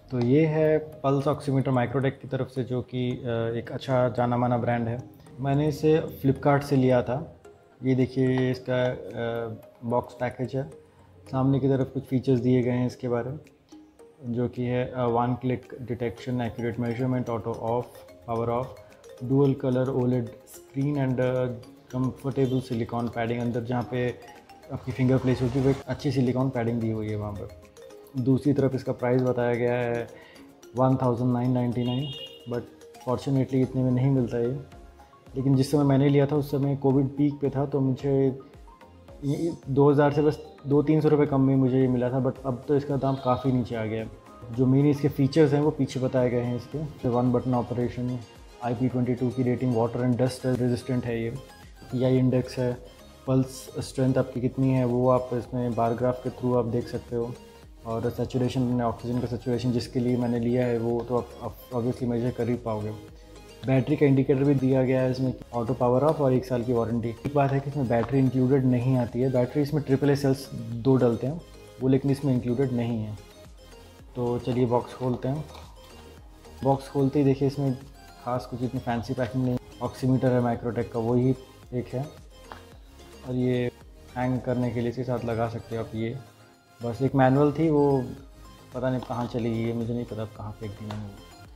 तो ये है पल्स ऑक्सीमीटर माइक्रोटेक की तरफ से, जो कि एक अच्छा जाना माना ब्रांड है। मैंने इसे फ़्लिपकार्ट से लिया था। ये देखिए इसका बॉक्स पैकेज है। सामने की तरफ कुछ फीचर्स दिए गए हैं इसके बारे में, जो कि है 1 click detection, accurate measurement, auto off, power off, dual colour OLED screen and comfortable silicone padding. अंदर जहाँ पे आपकी फिंगर प्लेस होगी वो एक अच्छी सिलिकॉन पैडिंग दी हुई है वहाँ पर। दूसरी तरफ इसका प्राइस बताया गया है 1999, बट फॉर्चुनेटली इतने में नहीं मिलता ये। लेकिन जिस समय मैंने लिया था उस समय कोविड पीक पे था, तो मुझे 2000 से बस 200-300 रुपये कम में मुझे ये मिला था। बट अब तो इसका दाम काफ़ी नीचे आ गया है। जो मेन इसके फीचर्स हैं वो पीछे बताए गए हैं इसके। 1 बटन ऑपरेशन, IP22 की rating, water and dust resistant है ये। PI इंडेक्स है, पल्स स्ट्रेंथ आपकी कितनी है वो आप इसमें बार ग्राफ के थ्रू आप देख सकते हो। और सैचुरेशन, ऑक्सीजन का सैचुरेशन जिसके लिए मैंने लिया है वो तो आप ऑब्वियसली मेजर कर ही पाओगे। बैटरी का इंडिकेटर भी दिया गया है इसमें, ऑटो पावर ऑफ और 1 साल की वारंटी। एक बात है कि इसमें बैटरी इंक्लूडेड नहीं आती है। बैटरी इसमें AAA सेल्स 2 डलते हैं वो, लेकिन इसमें इंक्लूडेड नहीं है। तो चलिए बॉक्स खोलते हैं। बॉक्स खोलते ही देखिए इसमें खास कुछ इतनी फैंसी पैकिंग नहीं। ऑक्सीमीटर है माइक्रोटेक का, वही एक है। और ये हैंग करने के लिए इसके साथ लगा सकते हो आप। ये बस एक मैनुअल थी, वो पता नहीं कहाँ चली गई है, मुझे नहीं पता कहाँ फेंक दी मैंने।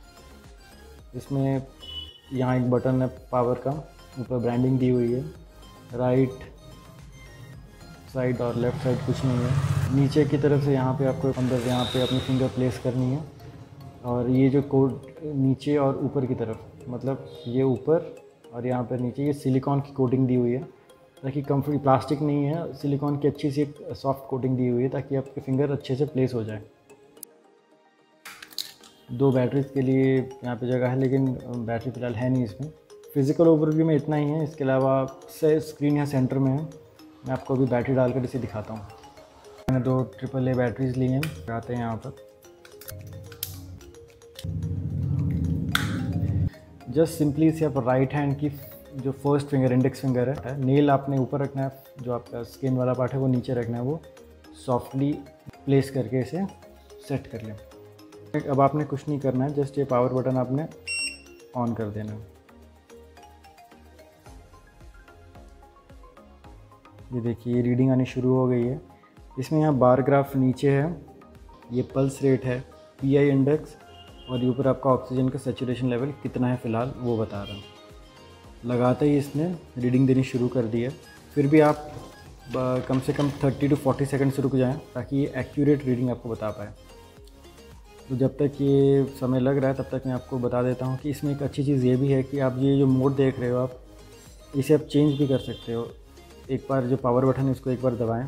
इसमें यहाँ एक बटन है पावर का, ऊपर ब्रांडिंग दी हुई है। राइट साइड और लेफ़्ट साइड कुछ नहीं है। नीचे की तरफ से यहाँ पे आपको अंदर यहाँ पे अपनी फिंगर प्लेस करनी है। और ये जो कोड नीचे और ऊपर की तरफ, मतलब ये ऊपर और यहाँ पर नीचे, ये सिलिकॉन की कोटिंग दी हुई है ताकि कंफर्ट, प्लास्टिक नहीं है, सिलिकॉन की अच्छी सी एक सॉफ्ट कोटिंग दी हुई है ताकि आपके फिंगर अच्छे से प्लेस हो जाए। 2 बैटरीज के लिए यहाँ पे जगह है, लेकिन बैटरी फ़िलहाल है नहीं इसमें। फिज़िकल ओवरव्यू में इतना ही है। इसके अलावा से स्क्रीन यहाँ सेंटर में है। मैं आपको अभी बैटरी डालकर इसे दिखाता हूँ। मैंने 2 AAA बैटरीज ली हैं, लगाते हैं यहाँ पर। जस्ट सिंपली इसे आप राइट हैंड की जो फर्स्ट फिंगर, इंडेक्स फिंगर है, नेल आपने ऊपर रखना है, जो आपका स्किन वाला पार्ट है वो नीचे रखना है। वो सॉफ्टली प्लेस करके इसे सेट कर लें। अब आपने कुछ नहीं करना है, जस्ट ये पावर बटन आपने ऑन कर देना है। ये देखिए रीडिंग आनी शुरू हो गई है। इसमें यहाँ बार ग्राफ नीचे है, ये पल्स रेट है, PI इंडेक्स, और ये ऊपर आपका ऑक्सीजन का सैचुरेशन लेवल कितना है फ़िलहाल वो बता रहा है। लगाते ही इसने रीडिंग देनी शुरू कर दी है। फिर भी आप कम से कम 30 to 40 सेकंड से रुक जाएं ताकि ये एक्यूरेट रीडिंग आपको बता पाए। तो जब तक ये समय लग रहा है तब तक मैं आपको बता देता हूँ कि इसमें एक अच्छी चीज़ ये भी है कि आप ये जो मोड देख रहे हो, आप इसे आप चेंज भी कर सकते हो। एक बार जो पावर बटन है इसको एक बार दबाएं,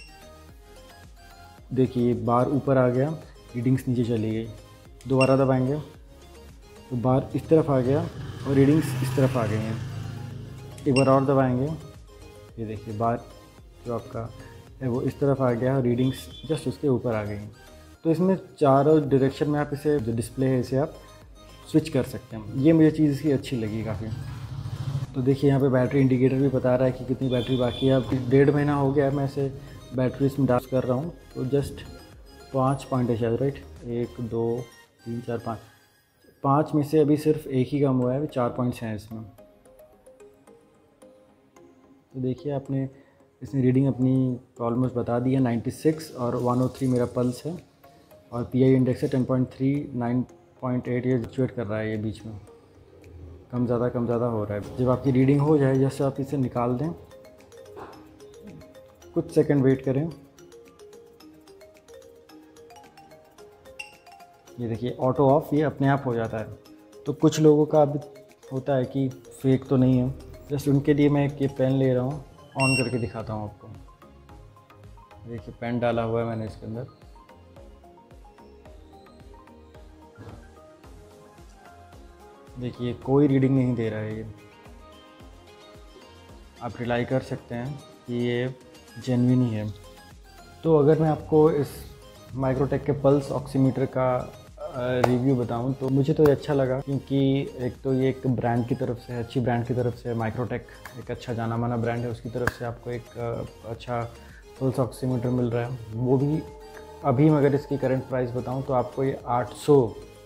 देखिए बार ऊपर आ गया, रीडिंग्स नीचे चली गई। दोबारा दबाएंगे तो बार इस तरफ आ गया और रीडिंग्स इस तरफ आ गई हैं। एक बार और दबाएंगे, ये देखिए बार जो आपका है वो इस तरफ आ गया और रीडिंग्स जस्ट उसके ऊपर आ गई हैं। तो इसमें चारों डायरेक्शन में आप इसे, जो डिस्प्ले है इसे आप स्विच कर सकते हैं। ये मुझे चीज़ इसकी अच्छी लगी काफ़ी। तो देखिए यहाँ पे बैटरी इंडिकेटर भी बता रहा है कि कितनी बैटरी बाकी है। अब 1.5 महीना हो गया है मैं इसे बैटरी इसमें डाल कर रहा हूँ। तो जस्ट 5 पॉइंट है शायद, राइट, 1 2 3 4 5, 5 में से अभी सिर्फ एक ही कम हुआ है, अभी 4 पॉइंट्स हैं इसमें। तो देखिए आपने इसने रीडिंग अपनी ऑलमोस्ट बता दी है। 96 और 103 मेरा पल्स है, और PI इंडेक्स है 10.3, 9.8, ये फ्लक्चुएट कर रहा है, ये बीच में कम ज़्यादा हो रहा है। जब आपकी रीडिंग हो जाए, जैसे आप इसे निकाल दें, कुछ सेकंड वेट करें। ये देखिए ऑटो ऑफ, ये अपने आप हो जाता है। तो कुछ लोगों का अभी होता है कि फेक तो नहीं है, जस्ट उनके लिए मैं एक ये पेन ले रहा हूँ, ऑन करके दिखाता हूँ आपको। देखिए पेन डाला हुआ है मैंने इसके अंदर। देखिए कोई रीडिंग नहीं दे रहा है ये। आप रिलाई कर सकते हैं कि ये जेन्युइन ही है। तो अगर मैं आपको इस माइक्रोटेक के पल्स ऑक्सीमीटर का रिव्यू बताऊं तो मुझे तो ये अच्छा लगा, क्योंकि एक तो ये एक ब्रांड की तरफ से है, अच्छी ब्रांड की तरफ से, माइक्रोटेक एक अच्छा जाना माना ब्रांड है, उसकी तरफ से आपको एक अच्छा पल्स ऑक्सीमीटर मिल रहा है, वो भी अभी मैं अगर इसकी करंट प्राइस बताऊं तो आपको ये 800,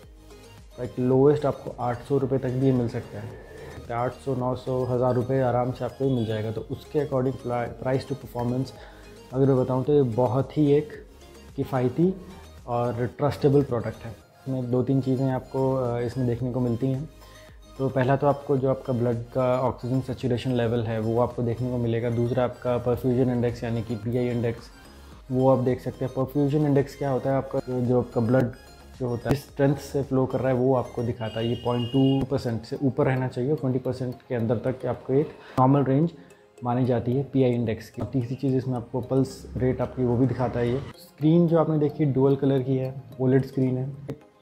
लाइक लोवेस्ट आपको 800 रुपये तक भी ये मिल सकता है। 800, 900, 1000 रुपये आराम से आपको ये मिल जाएगा। तो उसके अकॉर्डिंग प्राइस टू परफॉर्मेंस अगर मैं बताऊं तो ये बहुत ही एक किफ़ायती और ट्रस्टेबल प्रोडक्ट है। इसमें 2-3 चीज़ें आपको इसमें देखने को मिलती हैं। तो पहला तो आपको जो आपका ब्लड का ऑक्सीजन सैचुरेशन लेवल है वो आपको देखने को मिलेगा। दूसरा आपका परफ्यूजन इंडेक्स यानी कि PI इंडेक्स, वो आप देख सकते हैं। परफ्यूजन इंडेक्स क्या होता है, आपका जो आपका ब्लड जो होता है स्ट्रेंथ से फ्लो कर रहा है वो आपको दिखाता है। ये 0.2% से ऊपर रहना चाहिए, 20% के अंदर तक आपको एक नॉर्मल रेंज मानी जाती है PI इंडेक्स की। तीसरी चीज़ इसमें आपको पल्स रेट आपकी वो भी दिखाता है। ये स्क्रीन जो आपने देखी डुअल कलर की है, OLED स्क्रीन है,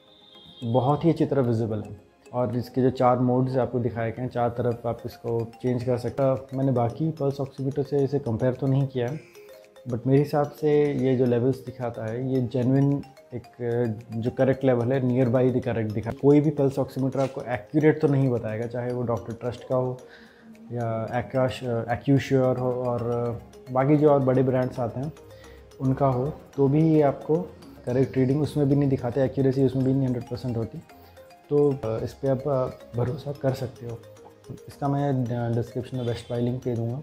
बहुत ही अच्छी तरह विजिबल है। और इसके जो 4 मोड्स आपको दिखाए गए हैं, 4 तरफ आप इसको चेंज कर सकते हैं। मैंने बाकी पल्स ऑक्सीमीटर से इसे कंपेयर तो नहीं किया है, बट मेरे हिसाब से ये जो लेवल्स दिखाता है ये जेन्युइन एक जो करेक्ट लेवल है, नियर बाई द करेक्ट दिखा। कोई भी पल्स ऑक्सीमीटर आपको एक्यूरेट तो नहीं बताएगा, चाहे वो डॉक्टर ट्रस्ट का हो या एक्यूश्योर हो और बाकी जो और बड़े ब्रांड्स आते हैं उनका हो, तो भी ये आपको करेक्ट रीडिंग उसमें भी नहीं दिखाते, एक्यूरेसी उसमें भी नहीं 100% होती। तो इस पर आप भरोसा कर सकते हो। इसका मैं डिस्क्रिप्शन में बेस्ट बाय लिंक दे दूँगा,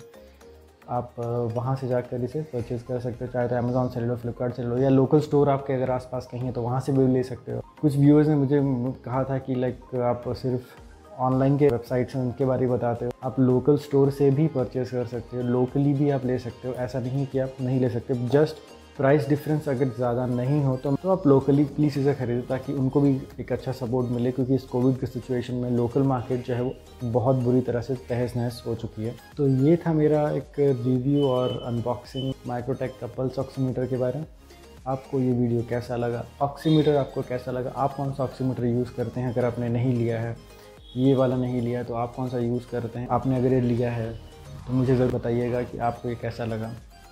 आप वहाँ से जाकर इसे परचेज़ कर सकते हो। चाहे तो अमेज़ॉन से ले लो, फ्लिपकार्ट से ले लो, या लोकल स्टोर आपके अगर आसपास कहीं है तो वहाँ से भी ले सकते हो। कुछ व्यूअर्स ने मुझे कहा था कि लाइक आप सिर्फ ऑनलाइन के वेबसाइट्स हैं उनके बारे में बताते हो, आप लोकल स्टोर से भी परचेज़ कर सकते हो, लोकली भी आप ले सकते हो। ऐसा नहीं कि आप नहीं ले सकते, जस्ट प्राइस डिफरेंस अगर ज़्यादा नहीं हो तो आप लोकली प्लीज़ इसे ख़रीदें ताकि उनको भी एक अच्छा सपोर्ट मिले, क्योंकि इस कोविड की सिचुएशन में लोकल मार्केट जो है वो बहुत बुरी तरह से तहस नहस हो चुकी है। तो ये था मेरा एक रिव्यू और अनबॉक्सिंग माइक्रोटेक का पल्स ऑक्सीमीटर के बारे में। आपको ये वीडियो कैसा लगा, ऑक्सीमीटर आपको कैसा लगा, आप कौन सा ऑक्सीमीटर यूज़ करते हैं? अगर आपने नहीं लिया है, ये वाला नहीं लिया है, तो आप कौन सा यूज़ करते हैं? आपने अगर ये लिया है तो मुझे ज़रूर बताइएगा कि आपको ये कैसा लगा।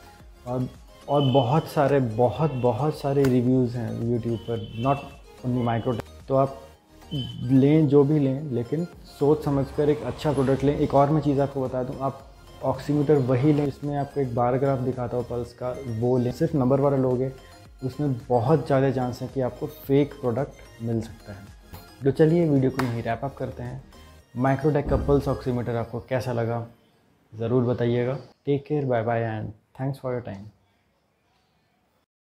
और बहुत सारे रिव्यूज़ हैं यूट्यूब पर, नॉट ओनली माइक्रोटेक। तो आप लें जो भी लें, लेकिन सोच समझकर एक अच्छा प्रोडक्ट लें। एक और मैं चीज़ आपको बता दूं, आप ऑक्सीमीटर वही लें इसमें आपको एक बार ग्राफ दिखाता हो पल्स का, वो लें। सिर्फ नंबर वाला लोगे उसमें बहुत ज़्यादा चांस है कि आपको फेक प्रोडक्ट मिल सकता है। तो चलिए वीडियो को यहीं रैप अप करते हैं। माइक्रोटेक का पल्स ऑक्सीमीटर आपको कैसा लगा ज़रूर बताइएगा। Take care, bye bye and thanks for your time.